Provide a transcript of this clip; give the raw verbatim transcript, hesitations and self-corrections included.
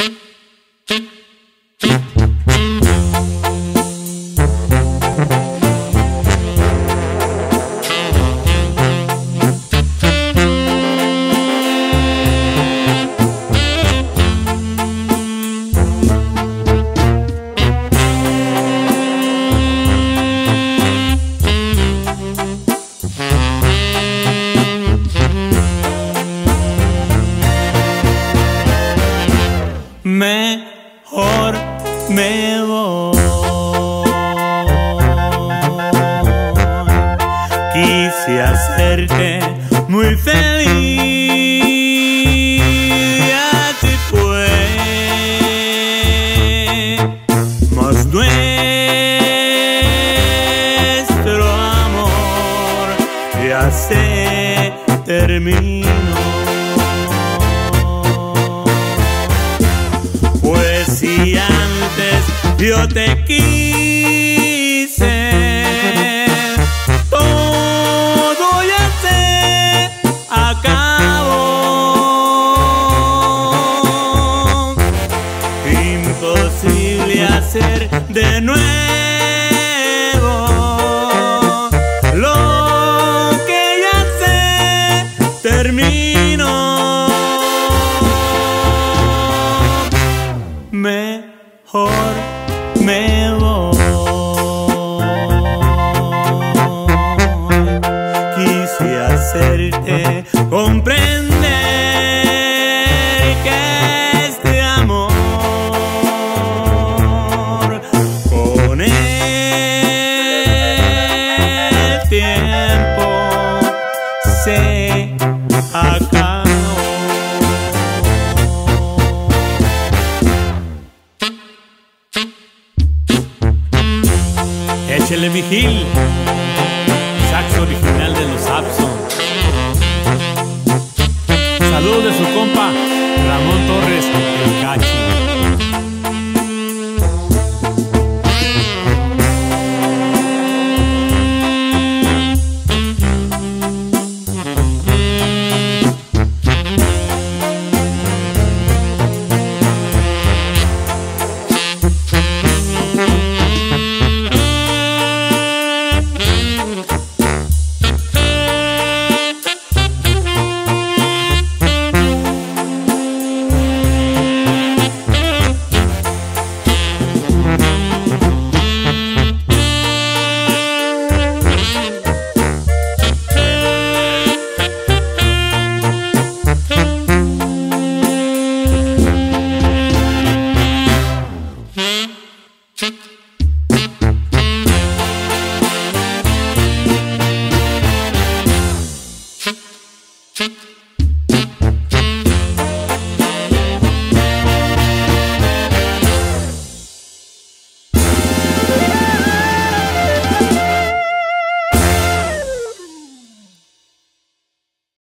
Mejor me voy. Quise hacerte muy feliz, así fue, mas nuestro amor ya se terminó. Si antes yo te quise, todo ya se acabó. Imposible hacer de nuevo lo que ya se terminó. Mejor me voy. Quise hacerte comprender que este amor con el tiempo se acaba. Échele mi Gil, saxo original de los Abson. Saludos de su compa